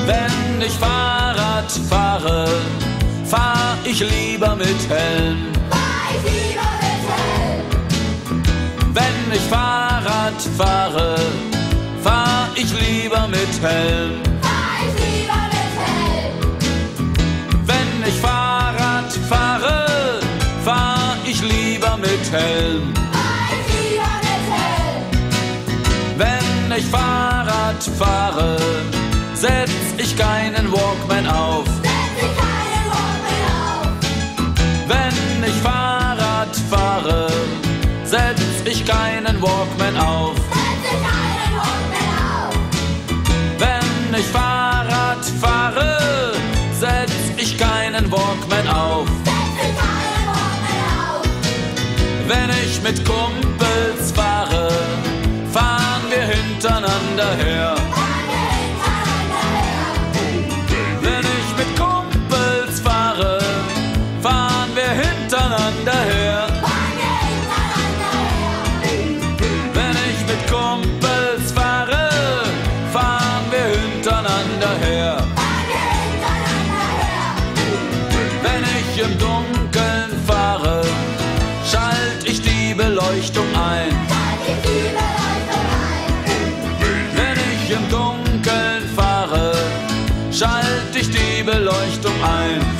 Wenn ich Fahrrad fahre, fahr ich lieber mit Helm. Wenn ich Fahrrad fahre, fahr ich lieber mit Helm. Wenn ich Fahrrad fahre, fahr ich lieber mit Helm. Wenn ich Fahrrad fahre, setz ich keinen Walkman auf. Wenn ich Fahrrad fahre, setz ich keinen Walkman auf. Wenn ich Fahrrad fahre, setz ich keinen Walkman auf. Wenn ich mit Kumpels fahre, fahren wir hintereinander her. Wenn ich mit Kumpels fahre, fahren wir hintereinander her. Wenn ich mit Kumpels fahre, fahren wir hintereinander her. Wenn ich im Dunkeln fahre, schalt ich die Beleuchtung ein. Wenn ich im Dunkeln fahre, schalt ich die Beleuchtung ein.